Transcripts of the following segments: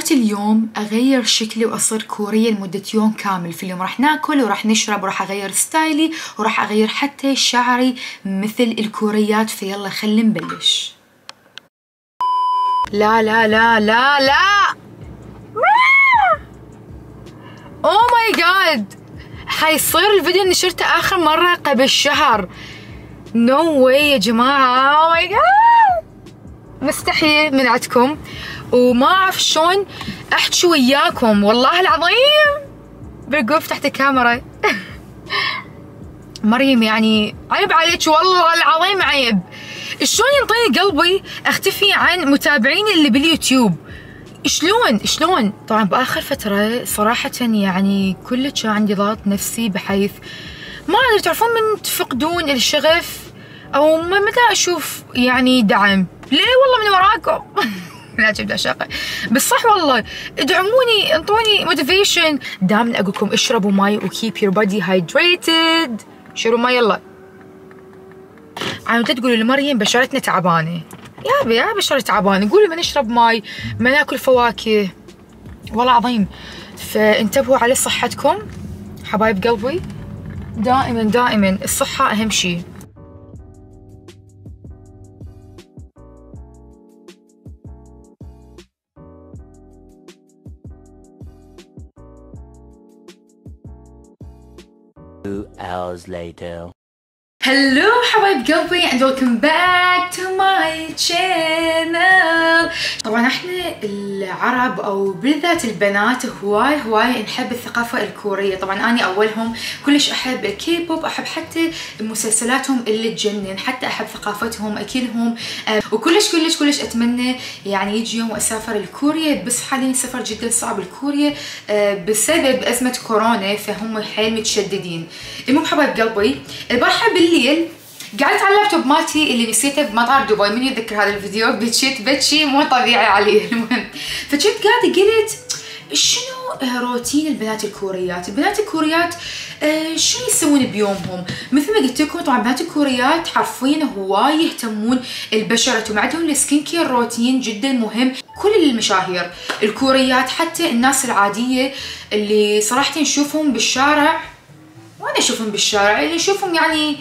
قررت اليوم أغير شكلي وأصير كورية لمدة يوم كامل. في اليوم راح ناكل وراح نشرب وراح أغير ستايلي وراح أغير حتى شعري مثل الكوريات. فيلا خلينا نبلش. لا لا لا لا لا اوه ماي جاد، حيصير الفيديو اللي نشرته آخر مرة قبل شهر. نو واي يا جماعة، اوه ماي جاد، مستحيل من عندكم وما أعرف شلون أحكي وياكم والله العظيم. بالقوف تحت الكاميرا مريم يعني عيب عليك والله العظيم عيب. شلون ينطيني قلبي اختفي عن متابعيني اللي باليوتيوب؟ شلون؟ طبعا باخر فتره صراحه يعني كلش كان عندي ضغط نفسي، بحيث ما ادري تعرفون من تفقدون الشغف او متى اشوف يعني دعم. ليه والله من وراكم لا جبت شقة، بس صح والله ادعموني، انطوني موتيفيشن. دائما اقولكم اشربوا ماي وكيب يور بودي هايدريتد. شربوا ماي يلا. عم تقولوا لمريم بشرتنا تعبانه، يا بشرة تعبانه، قولوا ما نشرب ماي، ما ناكل فواكه، والله عظيم. فانتبهوا على صحتكم حبايب قلبي، دائما الصحه اهم شيء. hours later. هلو حبايب قلبي and welcome back to my channel. طبعا احنا العرب او بالذات البنات هواي نحب الثقافة الكورية. طبعا اني اولهم، كلش احب الكي بوب، احب حتى مسلسلاتهم اللي تجنن، حتى احب ثقافتهم اكلهم، وكلش اتمنى يعني يجي يوم واسافر لكوريا. بس حاليا السفر جدا صعب لكوريا بسبب ازمة كورونا، فهم حيل متشددين. المهم حبايب قلبي، البارحة بالليل قعدت على اللابتوب مالتي اللي نسيته بمطار دبي. من يتذكر هذا الفيديو؟ بتشي مو طبيعي عليه. المهم فكنت قاعده قلت شنو روتين البنات الكوريات؟ البنات الكوريات شنو يسوون بيومهم؟ مثل ما قلت لكم طبعا بنات الكوريات حرفيا هواي يهتمون ببشرتهم، عندهم السكين كير روتين جدا مهم. كل المشاهير الكوريات، حتى الناس العاديه اللي صراحه نشوفهم بالشارع، وانا اشوفهم بالشارع اللي نشوفهم يعني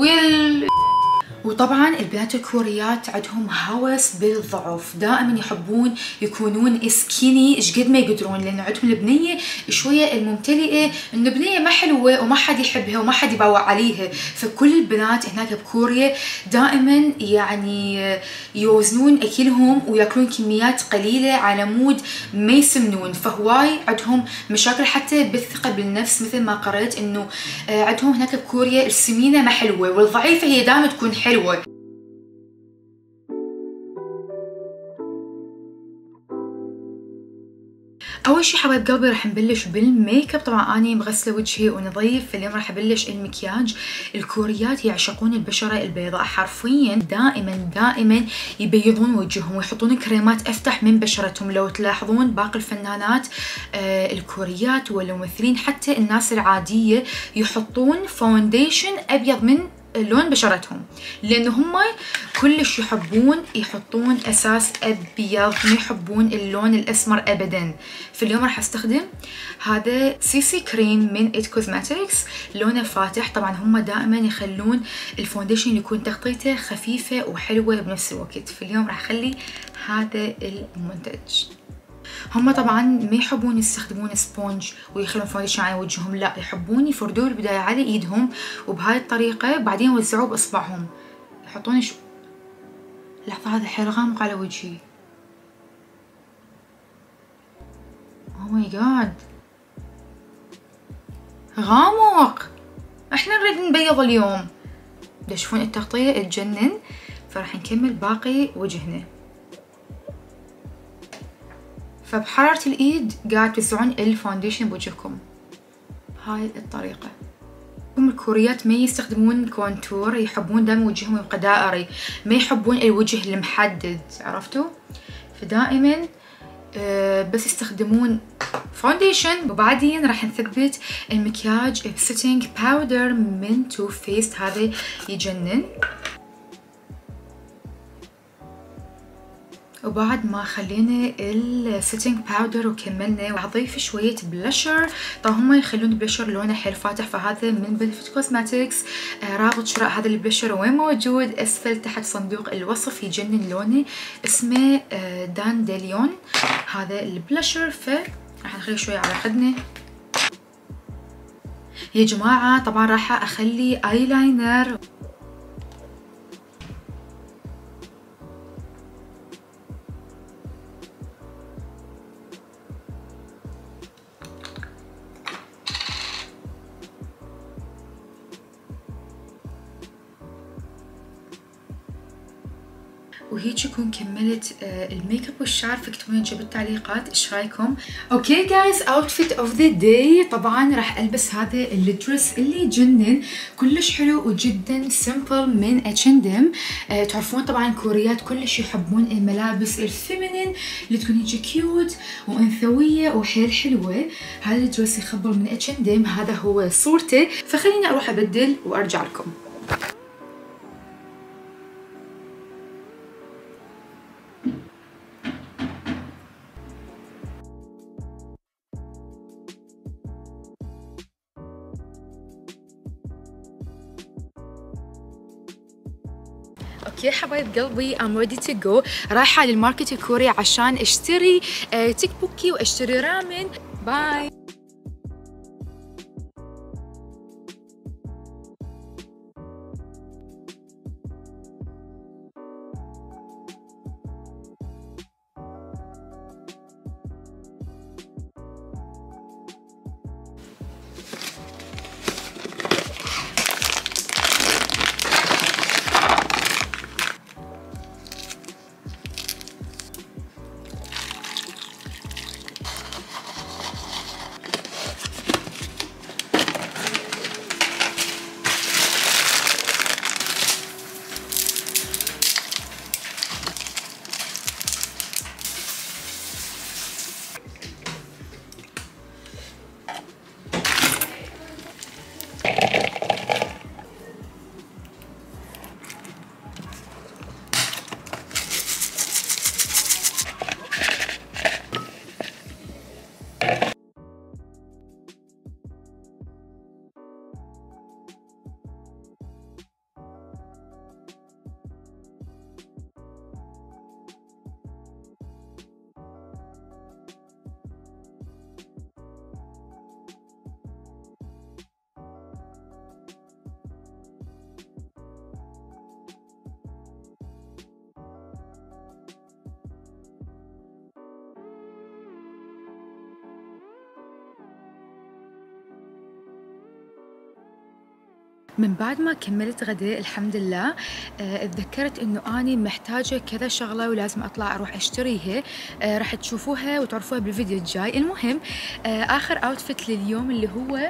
وطبعا البنات الكوريات عندهم هوس بالضعف، دائما يحبون يكونون سكيني ايش قد ما يقدرون، لان عندهم البنيه شويه الممتلئه، انه بنيه ما حلوه وما حد يحبها وما حد يباوع عليها. فكل البنات هناك بكوريا دائما يعني يوزنون اكلهم وياكلون كميات قليله على مود ما يسمنون. فهواي عندهم مشاكل حتى بالثقه بالنفس، مثل ما قرأت انه عندهم هناك بكوريا السمينه ما حلوه والضعيفه هي دائما تكون حلوه. اول شي حبايب قلبي راح نبلش بالميك اب. طبعا اني مغسله وجهي ونظيف. اليوم راح ابلش المكياج. الكوريات يعشقون البشره البيضاء، حرفيا دائما يبيضون وجههم ويحطون كريمات افتح من بشرتهم. لو تلاحظون باقي الفنانات الكوريات والممثلين حتى الناس العاديه يحطون فاونديشن ابيض من لون بشرتهم، لانه هم كلش يحطون اساس ابيض، ما يحبون اللون الاسمر ابدا. فاليوم راح استخدم هذا سي كريم من إت كوزماتكس، لونه فاتح. طبعا هم دائما يخلون الفونديشن يكون تغطيته خفيفه وحلوه بنفس الوقت. فاليوم راح اخلي هذا المنتج. هم طبعا ما يحبون يستخدمون سبونج ويخلون فاونديشن على وجههم، لا يحبون يفردوه بالبدايه على ايدهم وبهاي الطريقه، بعدين يوزعوه باصبعهم، يحطون لحظه هذا حيل غامق على وجهي. اوه ماي جاد غامق. احنا نريد نبيض اليوم. تشوفون التغطيه تجنن. فراح نكمل باقي وجهنا. فبحرارة الايد قاعد توزعون الفاونديشن بوجهكم هاي الطريقة. هم الكوريات ما يستخدمون كونتور، يحبون دائما وجههم يبقى دائري، ما يحبون الوجه المحدد، عرفتوا؟ فدائما بس يستخدمون فاونديشن. وبعدين راح نثبت المكياج بسيتنج باودر من تو فيست، هذا يجنن. وبعد ما خلينا السيتنج باودر وكملنا اضيف شويه بلشر. طبعا هم يخلون بلشر لونه حيل فاتح، فهذا من بنفيت كوزماتكس. رابط شراء هذا البلشر وين موجود؟ اسفل تحت صندوق الوصف، يجنن لونه، اسمه داندليون هذا البلشر. راح نخليه شويه على خدنا يا جماعه. طبعا راح اخلي ايلاينر. وهيك يكون كملت الميك اب والشعر. فاكتبوا لي بالتعليقات ايش رايكم. اوكي جايز، اوتفيت اوف ذا داي. طبعا راح البس هذا الدرس اللي يجنن، كلش حلو وجدا سمبل من H&M. تعرفون طبعا الكوريات كلش يحبون الملابس الفيمينين اللي تكون هيك كيوت وانثويه وحيل حلوه. هذا الدرس يخبر من H&M، هذا هو صورته. فخليني اروح ابدل وارجع لكم. اوكي حبايب قلبي، I'm ready to go. رايحة للماركت الكوري عشان اشتري تيك بوكي واشتري رامن. باي. من بعد ما كملت غداء الحمد لله اتذكرت انه اني محتاجه كذا شغله ولازم اطلع اروح اشتريها. راح تشوفوها وتعرفوها بالفيديو الجاي. المهم اخر اوتفيت لليوم اللي هو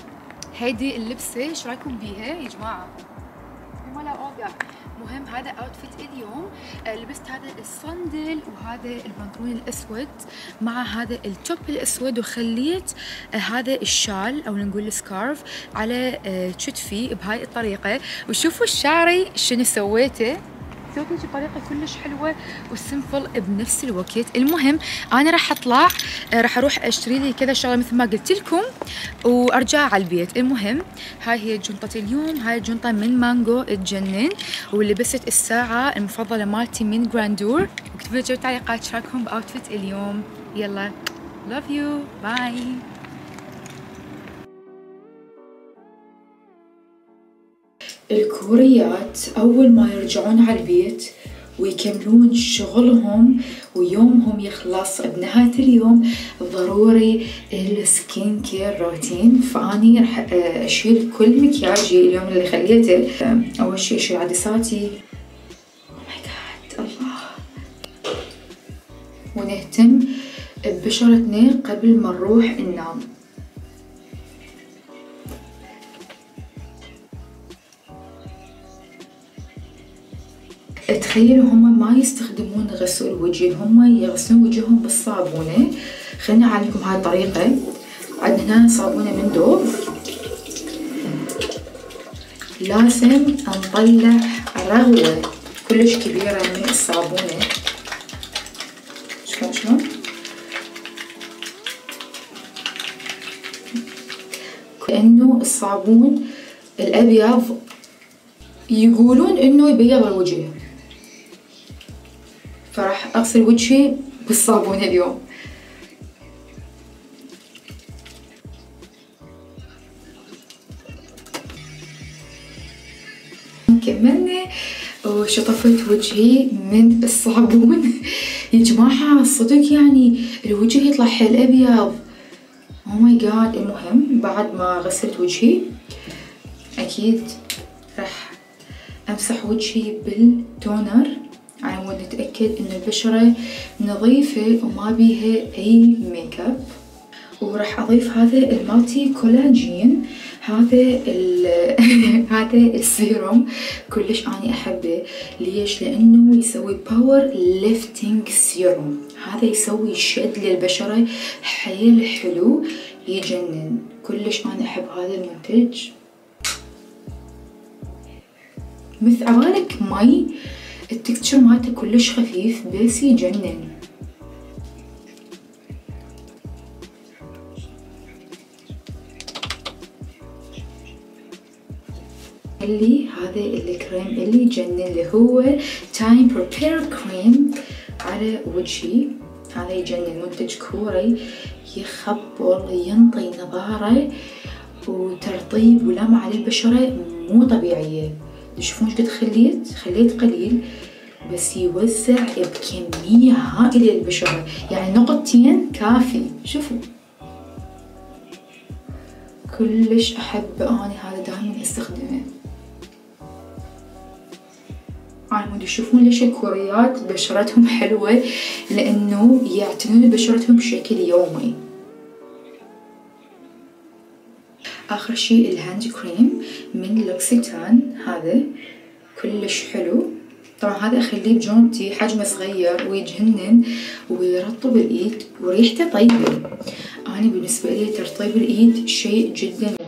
هيدي اللبسه. ايش رايكم بيها يا جماعه؟ ولا اوقع. مهم هذا اوتفيت اليوم. لبست هذا الصندل وهذا البنطلون الاسود مع هذا التوب الاسود، وخليت هذا الشال او نقول السكارف على كتفي بهاي الطريقه. وشوفوا شعري شنو سويته، سويته بطريقه كلش حلوه وسمبل بنفس الوقت. المهم انا راح اطلع، راح اروح اشتري لي كذا شغله مثل ما قلت لكم وارجع على البيت. المهم هاي هي جنطه اليوم. هاي الجنطه من مانجو تجنن، ولبست الساعه المفضله مالتي من جراندور. اكتبوا لي بالتعليقات ايش رايكم باوتفيت اليوم. يلا love you باي. الكوريات أول ما يرجعون على البيت ويكملون شغلهم ويومهم يخلص بنهاية اليوم ضروري السكين كير روتين. فأني راح أشيل كل مكياجي اليوم اللي خليته. أول شي أشيل عدساتي. أوه ماي جاد الله. ونهتم ببشرتنا قبل ما نروح ننام. تخيلوا هم ما يستخدمون غسول وجه، هم يغسلون وجههم بالصابونة. خليني اعلمكم هاي الطريقة. عندنا هنا صابونة من دوف. لازم نطلع رغوة كلش كبيرة من الصابونة لأنه الصابون الأبيض يقولون إنه يبيض الوجه، فراح أغسل وجهي بالصابون اليوم. كملنا وشطفت وجهي من الصابون. يا جماعة صدق يعني الوجه يطلع حيل أبيض، او ماي جاد. المهم بعد ما غسلت وجهي أكيد راح أمسح وجهي بالتونر على مود نتأكد إن البشرة نظيفة وما بيها أي ميك اب. وراح أضيف هذا المالتي كولاجين، هذا هذا السيروم كلش أنا أحبه. ليش؟ لأنه يسوي باور ليفتنج سيروم. هذا يسوي شد للبشرة حيل حلو يجنن. كلش أنا أحب هذا المنتج. مثل عبالك مي، التكتشر مالته كلش خفيف بس يجنن. اللي هذا الكريم اللي يجنن اللي هو تايم بريبير كريم على وجهي. هذا يجنن، منتج كوري يخبر ينطي نضارة وترطيب ولمعة للبشرة مو طبيعية. تشوفون ايش قد خليت قليل بس يوزع بكمية هائلة للبشرة، يعني نقطتين كافي. شوفوا كلش أحب أنا هذا، دائما استخدمه. عالمود تشوفون ليش الكوريات بشرتهم حلوة، لأنه يعتنون ببشرتهم بشكل يومي. آخر شي الهاند كريم من لوكسيتان، هذا كلش حلو. طبعا هذا أخليه بجونتي حجمه صغير ويجنن ويرطب الإيد وريحته طيبة. أنا بالنسبة لي ترطيب الإيد شيء جدا